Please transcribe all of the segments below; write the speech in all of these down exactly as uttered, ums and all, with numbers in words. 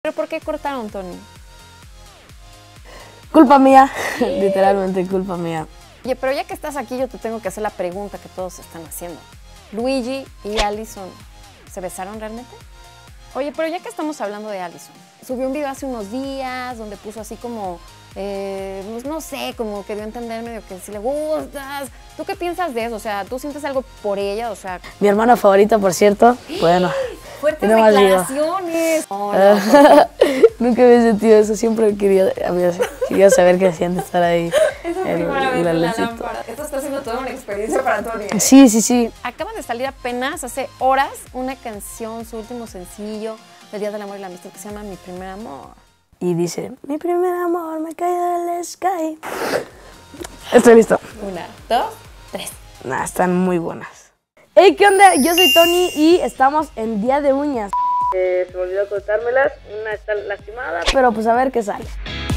¿Pero por qué cortaron, Tony? Culpa mía, literalmente culpa mía. Oye, pero ya que estás aquí, yo te tengo que hacer la pregunta que todos están haciendo. ¿Luigi y Allison se besaron realmente? Oye, pero ya que estamos hablando de Allison, subió un video hace unos días donde puso así como, eh, pues no sé, como que dio a entender medio que si le gustas. ¿Tú qué piensas de eso? O sea, ¿tú sientes algo por ella? O sea, Mi hermana favorita, por cierto, bueno. fuertes no más digo. declaraciones. Oh, no, porque... Nunca había sentido eso, siempre quería, había- quería saber qué hacían de estar ahí. Es la el- primera vez la en la lencito. lámpara. Esto está siendo toda una experiencia para Tony. ¿eh? Sí, sí, sí. Acaba de salir apenas, hace horas, una canción, su último sencillo del Día del Amor y la Amistad que se llama Mi Primer Amor. Y dice, mi primer amor me cae del sky. Estoy listo. Una, dos, tres. Nah, están muy buenas. Hey, ¿qué onda? Yo soy Tony y estamos en Día de Uñas. Eh, se me olvidó cortármelas, una está lastimada, pero pues a ver qué sale.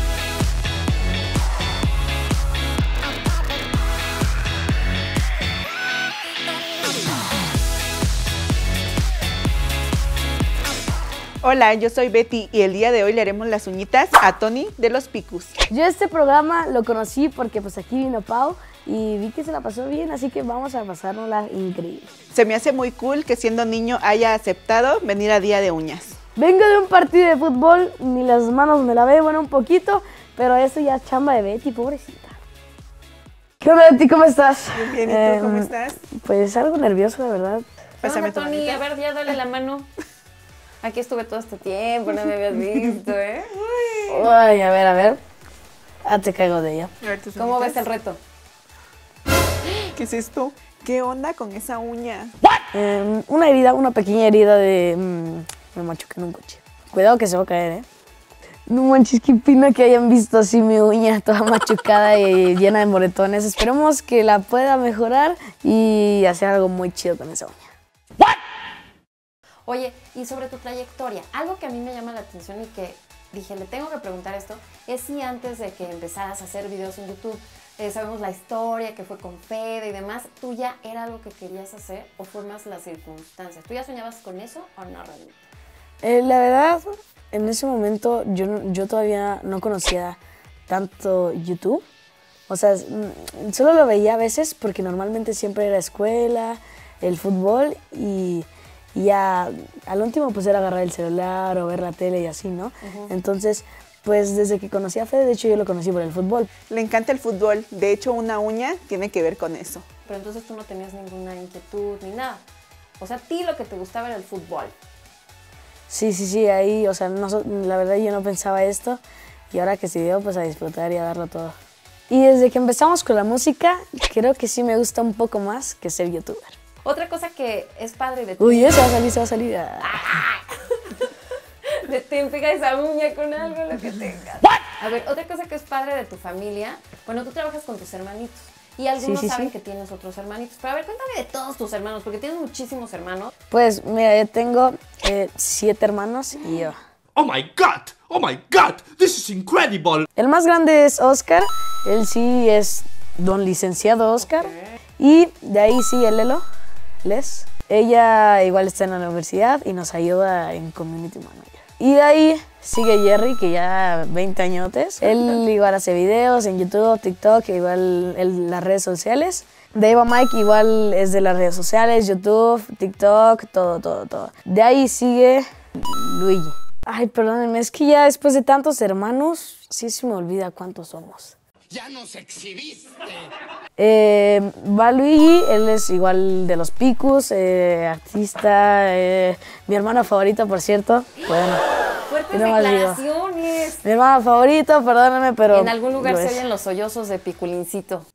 Hola, yo soy Betty y el día de hoy le haremos las uñitas a Tony de los Picus. Yo este programa lo conocí porque pues aquí vino Pau y vi que se la pasó bien, así que vamos a pasárnosla increíble. Se me hace muy cool que siendo niño haya aceptado venir a Día de Uñas. Vengo de un partido de fútbol, ni las manos me lavé, bueno, un poquito, pero eso ya es chamba de Betty, pobrecita. ¿Qué onda, Betty? ¿Cómo estás? Bien, ¿y tú Eh, cómo estás? Pues algo nervioso, la verdad. Pásame Hola, tu Tony, manita. a ver, ya dale la mano. Aquí estuve todo este tiempo, no me habías visto, ¿eh? Ay, a ver, a ver. Ah, te caigo de ella. A ver tus ¿Cómo ves uñitas. el reto? ¿Qué es esto? ¿Qué onda con esa uña? Eh, una herida, una pequeña herida de... mm, me machuqué en un coche. Cuidado que se va a caer, ¿eh? No manches, qué pena que hayan visto así mi uña toda machucada y llena de moretones. Esperemos que la pueda mejorar y hacer algo muy chido con esa uña. Oye, y sobre tu trayectoria, algo que a mí me llama la atención y que dije, le tengo que preguntar esto, es si antes de que empezaras a hacer videos en YouTube, eh, sabemos la historia que fue con Fede y demás, ¿tú ya era algo que querías hacer o fue más las circunstancias? ¿Tú ya soñabas con eso o no realmente? Eh, la verdad, en ese momento yo, no- yo todavía no conocía tanto YouTube. O sea, mm, solo lo veía a veces porque normalmente siempre era escuela, el fútbol y, y ya al último pues era agarrar el celular o ver la tele y así, ¿no? Entonces, pues desde que conocí a Fede, de hecho yo lo conocí por el fútbol. Le encanta el fútbol. De hecho, una uña tiene que ver con eso. Pero entonces tú no tenías ninguna inquietud ni nada. O sea, a ti lo que te gustaba era el fútbol. Sí, sí, sí, ahí, o sea, no so- la verdad yo no pensaba esto y ahora que se dio, pues a disfrutar y a darlo todo. Y desde que empezamos con la música, creo que sí me gusta un poco más que ser youtuber. Otra cosa que es padre de ti, Uy, eso va a salir, se va a salir. Ah. de ti pega esa uña con algo, lo que tengas. A ver, otra cosa que es padre de tu familia, bueno, tú trabajas con tus hermanitos y algunos Sí, sí, saben sí. que tienes otros hermanitos. Pero a ver, cuéntame de todos tus hermanos, porque tienes muchísimos hermanos. Pues mira, yo tengo eh, siete hermanos y yo. Oh my god! Oh my god! This is incredible! El más grande es Oscar, él sí es don licenciado Oscar. Y de ahí sigue Lelo, Les. Ella igual está en la universidad y nos ayuda en Community Manager. Y de ahí sigue Jerry, que ya veinte añotes. Él igual hace videos en YouTube, TikTok, igual en las redes sociales. De ahí va Mike, igual es de las redes sociales, YouTube, TikTok, todo, todo, todo. De ahí sigue Luigi. Ay, perdónenme, es que ya después de tantos hermanos, sí se me olvida cuántos somos. ¡Ya nos exhibiste! Eh, va Luigi, él es igual de los Picus, eh, artista, eh, mi hermana favorita, por cierto. Bueno, Fuertes yo nomás digo, declaraciones. mi hermana favorita, perdóname, pero En algún lugar lo se es. oyen los sollozos de Piculincito.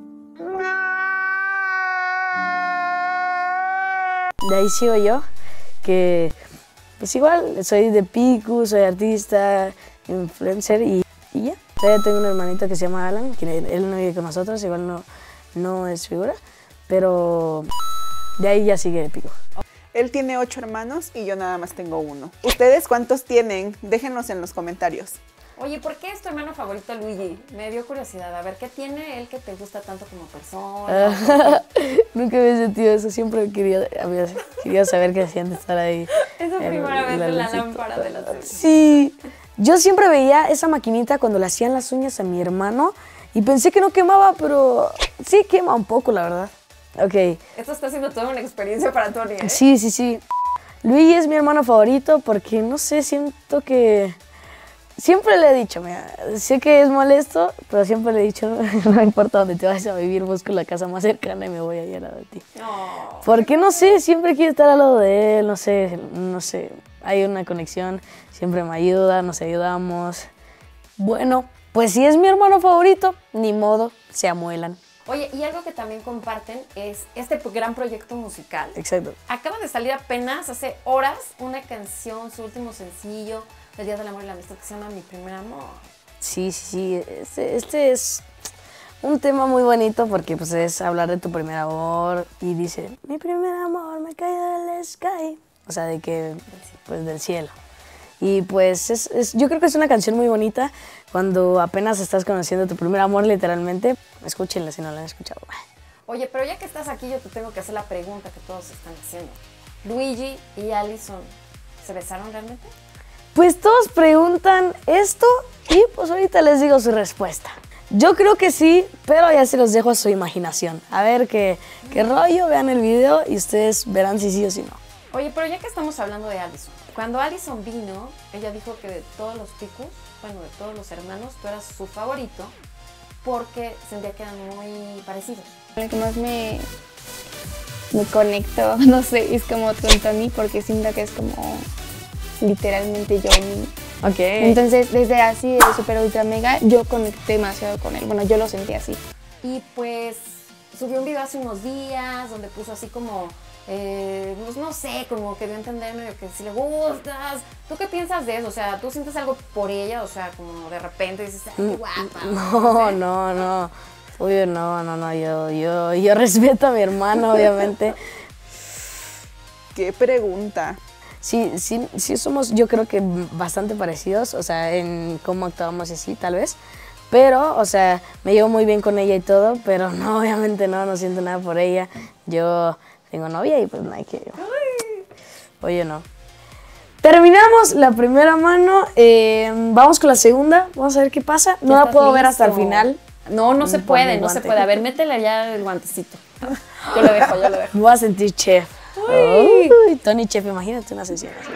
De ahí sigo yo, que pues igual soy de Picus, soy artista, influencer y, y ya. Todavía tengo un hermanito que se llama Alan, que él no vive con nosotros, igual no, no es figura, pero de ahí ya sigue de Pico. Él tiene ocho hermanos y yo nada más tengo uno. ¿Ustedes cuántos tienen? Déjenos en los comentarios. Oye, ¿por qué es tu hermano favorito Luigi? Me dio curiosidad. A ver, ¿qué tiene él que te gusta tanto como persona? Nunca había sentido eso. Siempre quería, había, quería saber qué hacían de estar ahí. Es la en- primera vez la en la lucita. lámpara de la tele. Sí. Yo siempre veía esa maquinita cuando le hacían las uñas a mi hermano y pensé que no quemaba, pero sí quema un poco, la verdad. Ok. Esto está siendo toda una experiencia para Tony, ¿eh? Sí, sí, sí. Luigi es mi hermano favorito porque, no sé, siento que... Siempre le he dicho, mira, sé que es molesto, pero siempre le he dicho, no importa dónde te vayas a vivir, busco la casa más cercana y me voy a ir al lado de ti. No. Porque, no sé, siempre quiere estar al lado de él, no sé, no sé, hay una conexión, siempre me ayuda, nos ayudamos. Bueno, pues si es mi hermano favorito, ni modo, se amuelan. Oye, y algo que también comparten es este gran proyecto musical. Exacto. Acaba de salir apenas hace horas una canción, su último sencillo del Día del Amor y la Amistad que se llama Mi Primer Amor. Sí, sí, sí. Este, este es un tema muy bonito porque pues, es hablar de tu primer amor y dice, mi primer amor me cayó del sky. O sea, de que, pues del cielo. Y pues es, es, yo creo que es una canción muy bonita cuando apenas estás conociendo tu primer amor literalmente. Escúchenla si no la han escuchado. Oye, pero ya que estás aquí yo te tengo que hacer la pregunta que todos están haciendo. Luigi y Allison, ¿se besaron realmente? Pues todos preguntan esto y pues ahorita les digo su respuesta. Yo creo que sí, pero ya se los dejo a su imaginación. A ver qué, qué rollo, vean el video y ustedes verán si sí o si no. Oye, pero ya que estamos hablando de Allison, cuando Allison vino, ella dijo que de todos los picos, bueno, de todos los hermanos, tú eras su favorito porque sentía que eran muy parecidos. El que más me, me conecto, no sé, es como con Tony porque siento que es como literalmente yo. Ok. Entonces, desde así, de super ultra mega, yo conecté demasiado con él. Bueno, yo lo sentí así. Y pues subió un video hace unos días donde puso así como, eh, pues no sé, como que dio a entender medio que si le gustas. ¿Tú qué piensas de eso? O sea, ¿tú sientes algo por ella? O sea, como de repente dices, ay, qué guapa. No, sé. no, no. Uy, no, no, no. Yo, yo, yo respeto a mi hermano, obviamente. Qué pregunta. Sí, sí, sí somos, yo creo que bastante parecidos, o sea, en cómo actuamos y así, tal vez. Pero, o sea, me llevo muy bien con ella y todo, pero no, obviamente no, no siento nada por ella. Yo tengo novia y pues no hay que... Oye, no. Terminamos la primera mano, eh, vamos con la segunda, vamos a ver qué pasa. No la ¿Estás puedo ver hasta el listo? final. No, no se Ponme puede, el no se guante. puede. A ver, métele ya el guantecito. Yo lo dejo, yo lo dejo. Me voy a sentir chef. Uy, Tony Chef, imagínate una sesión así.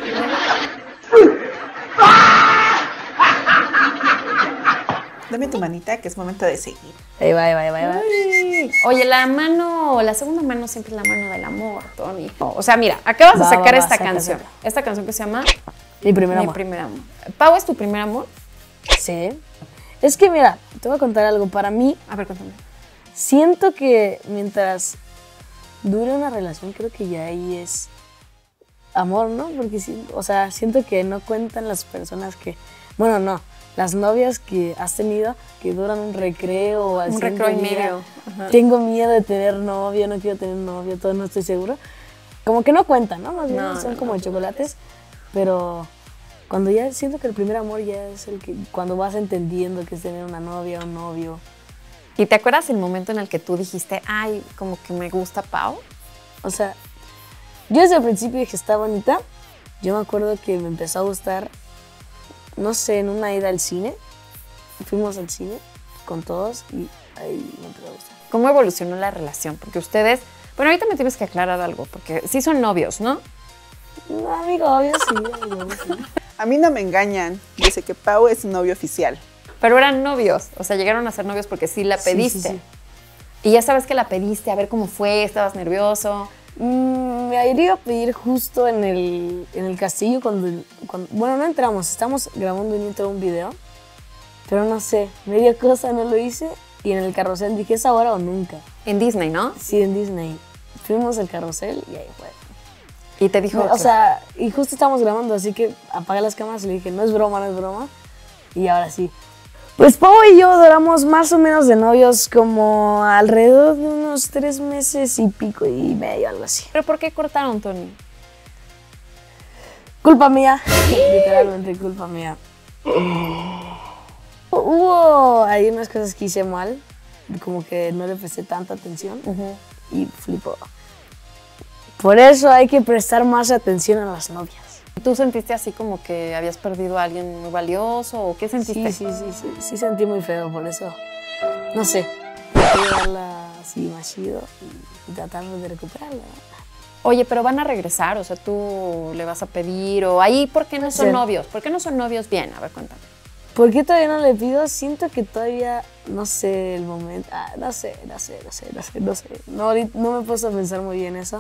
Dame tu manita, que es momento de seguir. Ahí va, ahí va, ahí va, ahí va. Oye, la mano, la segunda mano siempre es la mano del amor, Tony. O sea, mira, acabas de Va, sacar va, va, esta saca, canción. saca. Esta canción que se llama Mi primer Mi amor. primer amor. ¿Pau es tu primer amor? Sí. Es que mira, te voy a contar algo. Para mí, A ver, cuéntame. siento que mientras dure una relación, creo que ya ahí es amor, ¿no? Porque, sí, o sea, siento que no cuentan las personas que... Bueno, no. Las novias que has tenido que duran un recreo o al Un siguiente recreo y día, medio. Ajá. Tengo miedo de tener novio, no quiero tener novio, todo no estoy seguro. Como que no cuentan, ¿no? Más bien No, son no, como chocolates. Pero cuando ya siento que el primer amor ya es el que... Cuando vas entendiendo que es tener una novia o un novio. ¿Y te acuerdas el momento en el que tú dijiste, ay, como que me gusta Pau? O sea, yo desde el principio dije, está bonita. Yo me acuerdo que me empezó a gustar, no sé, en una ida al cine. Fuimos al cine con todos y ahí me empezó a gustar. ¿Cómo evolucionó la relación? Porque ustedes, bueno, ahorita me tienes que aclarar algo, porque sí son novios, ¿no? No, amigo, obvio sí, amigo, sí. A mí no me engañan. Dice que Pau es su novio oficial. Pero eran novios, o sea, llegaron a ser novios porque sí la Sí, sí, pediste. sí. Y ya sabes que la pediste, a ver cómo fue, estabas nervioso. Mm, me iría a pedir justo en el, en el castillo cuando, cuando... Bueno, no entramos, estamos grabando un intro de un video. Pero no sé, media cosa no lo hice. Y en el carrusel dije, ¿es ahora o nunca? En Disney, ¿no? Sí, en Disney. Fuimos al carrusel y ahí fue. Y te dijo, No, o sea, y justo estábamos grabando, así que apagué las cámaras y le dije, no es broma, no es broma. Y ahora sí. Pues Pau y yo duramos más o menos de novios como alrededor de unos tres meses y pico y medio, algo así. ¿pero por qué cortaron, Tony? Culpa mía. Literalmente culpa mía. Hubo hay unas cosas que hice mal, como que no le presté tanta atención Ujú. y flipó. Por eso hay que prestar más atención a las novias. ¿Tú sentiste así como que habías perdido a alguien muy valioso o qué sentiste? Sí, sí, sí, sí, sí sentí muy feo por eso. No sé, hay que llevarla así más chido y, y tratar de recuperarla. Oye, pero van a regresar, o sea, tú le vas a pedir o ahí, ¿por qué no son Sí. novios? ¿Por qué no son novios bien? A ver, cuéntame. ¿Por qué todavía no le pido? Siento que todavía, no sé, el momento, ah, no sé, no sé, no sé, no sé, no sé. No, ahorita no me he puesto a pensar muy bien eso,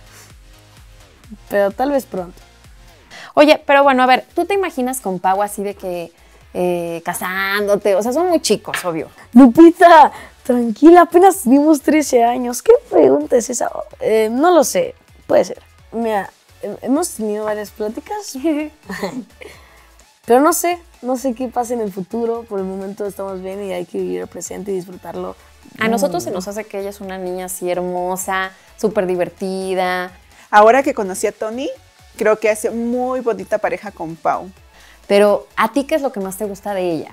pero tal vez pronto. Oye, pero bueno, a ver, ¿tú te imaginas con Pau así de que eh, casándote? O sea, son muy chicos, obvio. Lupita, tranquila, apenas tenemos trece años. ¿Qué pregunta es esa? Eh, no lo sé, puede ser. Mira, he- hemos tenido varias pláticas, pero no sé, no sé qué pasa en el futuro. Por el momento estamos bien y hay que vivir el presente y disfrutarlo. A nosotros se nos hace que ella es una niña así hermosa, súper divertida, Ahora que conocí a Tony, creo que hace muy bonita pareja con Pau. pero ¿a ti qué es lo que más te gusta de ella?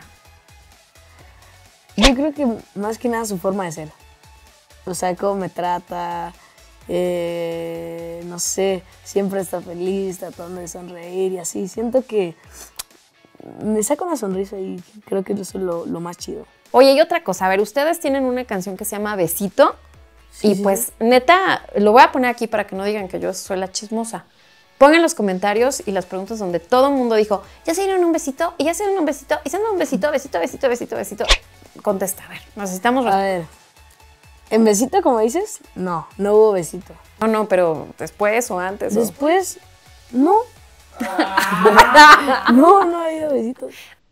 Yo creo que más que nada su forma de ser. O sea, cómo me trata, eh, no sé, siempre está feliz, tratando de sonreír y así. Siento que me saca una sonrisa y creo que eso es lo, lo más chido. Oye, y otra cosa, a ver, ustedes tienen una canción que se llama Besito Sí, y sí, pues neta, lo voy a poner aquí para que no digan que yo soy la chismosa. Pongan los comentarios y las preguntas donde todo el mundo dijo, ya se dieron un besito, y ya se dieron un besito, y se dieron un besito, besito, besito, besito, besito. Contesta, a ver, necesitamos A ver, ¿en besito como dices? No, no hubo besito. No, no, pero después o antes. o- Después, no. No, no ha habido besitos.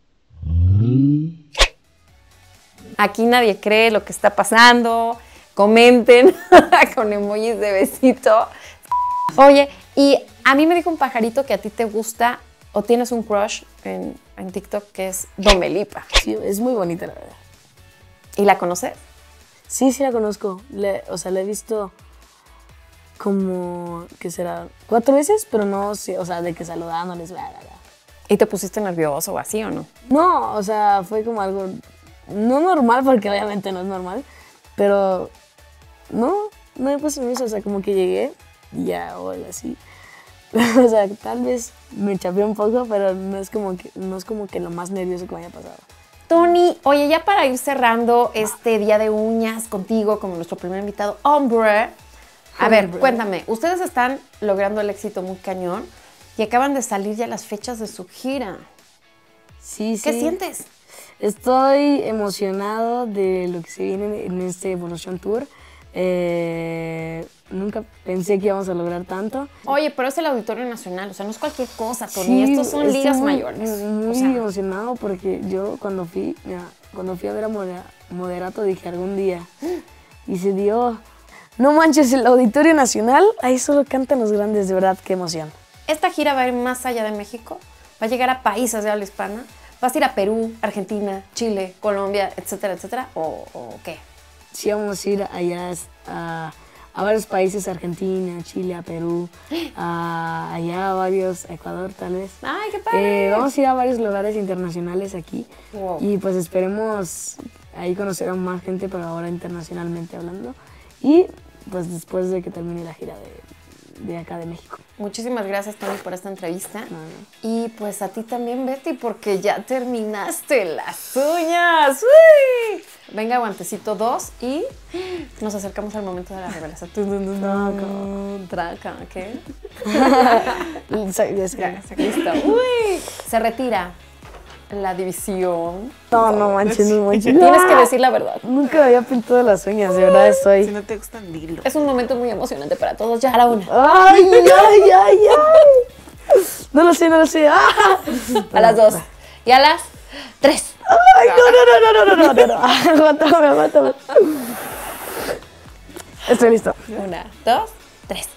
Aquí nadie cree lo que está pasando. Comenten con emojis de besito. Oye, y a mí me dijo un pajarito que a ti te gusta o tienes un crush en, en TikTok que es Domelipa. Sí, es muy bonita, la verdad. ¿Y la conoces? Sí, sí la conozco. Le- o sea, la he visto como, ¿qué será? Cuatro veces, pero no, sí, o sea, de que saludándoles, bla, bla, bla. ¿Y te pusiste nervioso o así o no? No, o sea, fue como algo no normal, porque obviamente no es normal, pero no, no me puse nerviosa, o sea, como que llegué y ya, hola, así. O sea, tal vez me chapé un poco, pero no es como que, no es como que lo más nervioso que me haya pasado. Tony, oye, ya para ir cerrando este día de uñas contigo como nuestro primer invitado, hombre. A ver, Hombre. cuéntame, ustedes están logrando el éxito muy cañón y acaban de salir ya las fechas de su gira. Sí, sí. ¿Qué sientes? Estoy emocionado de lo que se viene en este Evolution Tour. Eh, nunca pensé que íbamos a lograr tanto. Oye, pero es el Auditorio Nacional, o sea, no es cualquier cosa, Tony. Sí, Estos son estoy ligas muy- mayores. Muy O sea, emocionado porque yo cuando fui, mira, cuando fui a ver a Modera- Moderato dije algún día y se dio. No manches, el Auditorio Nacional, ahí solo cantan los grandes, de verdad, qué emoción. esta gira va a ir más allá de México, va a llegar a países de habla hispana. ¿Vas a ir a Perú, Argentina, Chile, Colombia, etcétera, etcétera? ¿O, o qué? Sí, vamos a ir allá a, a varios países, Argentina, Chile, a Perú, a, allá a varios, a Ecuador tal vez. ¡Ay, qué padre! Eh, vamos a ir a varios lugares internacionales aquí Wow. y pues esperemos ahí conocer a más gente, pero ahora internacionalmente hablando. Y pues después de que termine la gira de, de acá de México. Muchísimas gracias, Tony, por esta entrevista. No, no. Y pues a ti también, Betty, porque ya terminaste las uñas. ¡Uy! Venga, guantecito dos y nos acercamos al momento de la revelación. Traca, ¿qué? Ya, ya sé. Ya, listo. ¡Uy! Se retira la división. No, no manches, no manches. Tienes que decir la verdad. Nunca me había pintado las uñas, de verdad Si estoy. no te gustan, dilo. Es un momento muy emocionante para todos. Ya a la una. ¡Ay, ay, ay, ay! No lo sé, no lo sé. ¡Ah! A las dos. Y a las tres. ¡Ay, no, no, no, no, no, no, no, no! Aguántame, aguántame. Estoy listo. Una, dos, tres.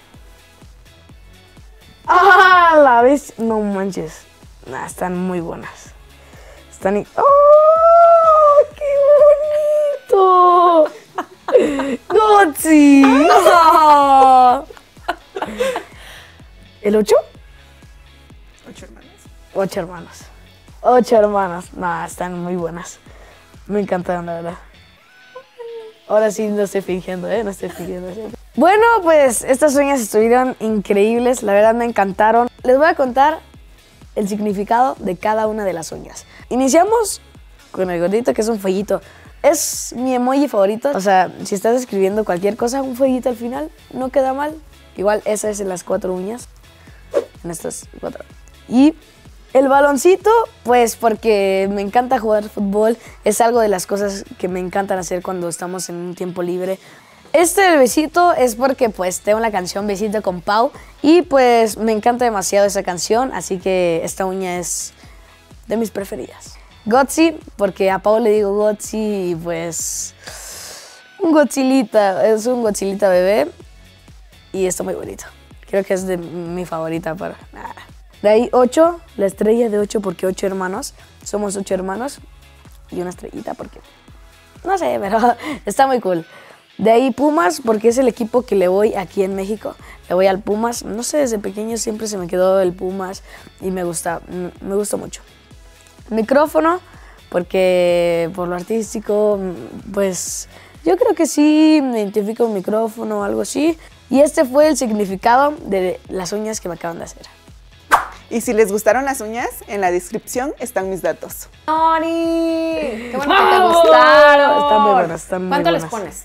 ¡Ah, la vez! No manches. Nah, están muy buenas. Están... y- ¡Oh, qué bonito! ¡Gotzi! ¡Ah! ¿El ocho? Ocho hermanos. Ocho hermanos. Ocho hermanas. No, están muy buenas. Me encantaron, la verdad. Ahora sí no estoy fingiendo, ¿eh? No estoy fingiendo. ¿Sí? Bueno, pues estas uñas estuvieron increíbles. La verdad me encantaron. Les voy a contar el significado de cada una de las uñas. Iniciamos con el gordito, que es un fueguito. Es mi emoji favorito. O sea, si estás escribiendo cualquier cosa, un fueguito al final no queda mal. Igual esa es en las cuatro uñas. En estas cuatro. Y el baloncito, pues porque me encanta jugar fútbol. Es algo de las cosas que me encantan hacer cuando estamos en un tiempo libre. Este besito es porque pues tengo la canción Besito con Pau y pues me encanta demasiado esa canción, así que esta uña es de mis preferidas. Gotzi, porque a Pau le digo Gotzi y pues un Godzillita, es un Godzillita bebé y está muy bonito. Creo que es de mi favorita para... Ah. De ahí ocho, la estrella de ocho porque ocho hermanos, somos ocho hermanos y una estrellita porque... No sé, pero está muy cool. De ahí Pumas, porque es el equipo que le voy aquí en México. Le voy al Pumas. No sé, desde pequeño siempre se me quedó el Pumas y me gusta, me gusta mucho. Micrófono, porque por lo artístico, pues yo creo que sí me identifico un micrófono o algo así. Y este fue el significado de las uñas que me acaban de hacer. Y si les gustaron las uñas, en la descripción están mis datos. ¡Tony! ¡Qué bueno que te gustaron! Están muy buenas, están muy ¿Cuánto buenas. les pones?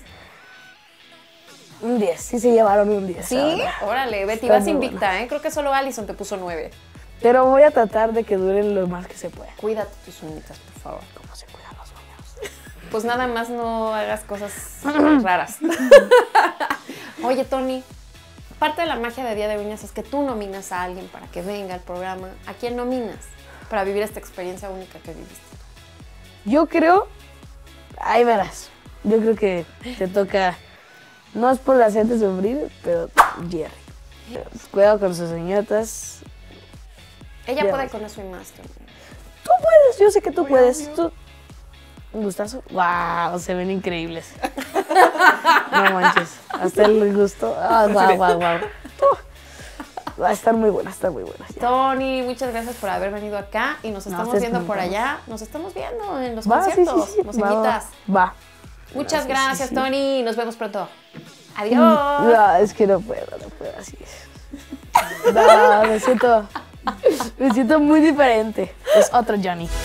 Un diez, sí se llevaron un diez. ¿Sí? ahora. Órale, Betty, Están vas muy invicta, ¿eh? Creo que solo Allison te puso nueve. Pero voy a tratar de que duren lo más que se pueda. Cuídate tus uñitas, por favor. ¿Cómo se cuidan los uñas? Pues nada más no hagas cosas raras. Oye, Tony, parte de la magia de Día de Uñas es que tú nominas a alguien para que venga al programa. ¿A quién nominas para vivir esta experiencia única que viviste? Yo creo, ahí verás, yo creo que te toca, no es por hacerte sufrir, pero Jerry. Cuidado con sus uñotas. Ella Ya puede ves. con eso y más, Tony. Tú puedes, yo sé que tú puedes. Tú... Un gustazo. ¡Wow! Se ven increíbles. No manches. Hasta el gusto. ¡Ah, guau, guau, guau! Va a estar muy buena, está muy buena. Ya. Tony, muchas gracias por haber venido acá y nos No, estamos ustedes viendo por preguntaron. allá. Nos estamos viendo en los Va, sí, conciertos. sí, sí. Nos Va, invitas. Va. Muchas Gracias, gracias, sí, sí. Tony. Nos vemos pronto. Adiós. No, es que no puedo, no puedo así. No, me siento, me siento muy diferente. Es otro Johnny.